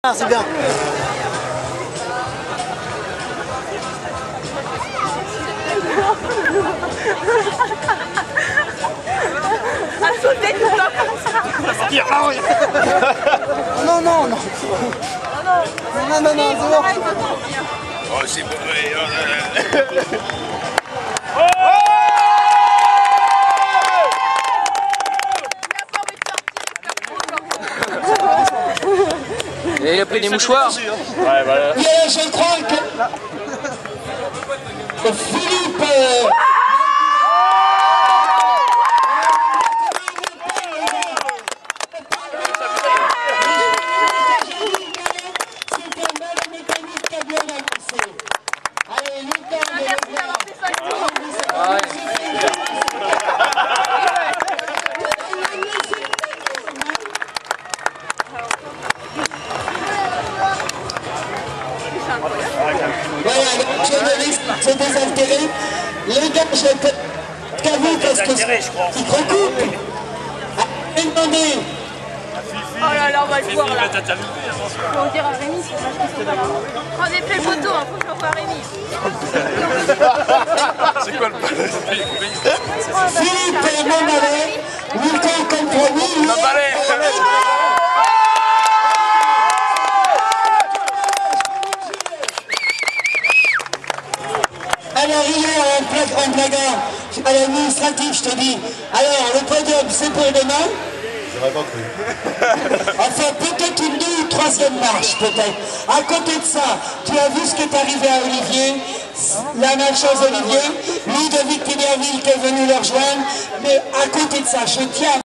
Ah, c'est bien. À sauter tout le temps comme ça. Non, non, non. Non, non, non, c'est bon. Oh, c'est bon. Et il a pris des mouchoirs. Ouais, voilà. Je crois que Philippe voilà, le journaliste s'est désaltéré. Les gars, je peux qu'à vous parce que il recoupe. Demandez. Oh là là, on va le voir là. On dira à Rémi, c'est dommage qu'ils sont pas là. Prends des belles photos, faut que j'envoie à Rémi. C'est quoi le palais? Philippe et Montmalais, luttant contre nous. Le palais. Alors il est en blagueur à l'administratif, je te dis. Alors le podium c'est pour demain. J'aurais pas cru. Enfin peut-être une 2 ou 3e marche peut-être. À côté de ça, tu as vu ce qui est arrivé à Olivier. La même chose Olivier, Ludovic Tiberville qui est venu le rejoindre. Mais à côté de ça, je tiens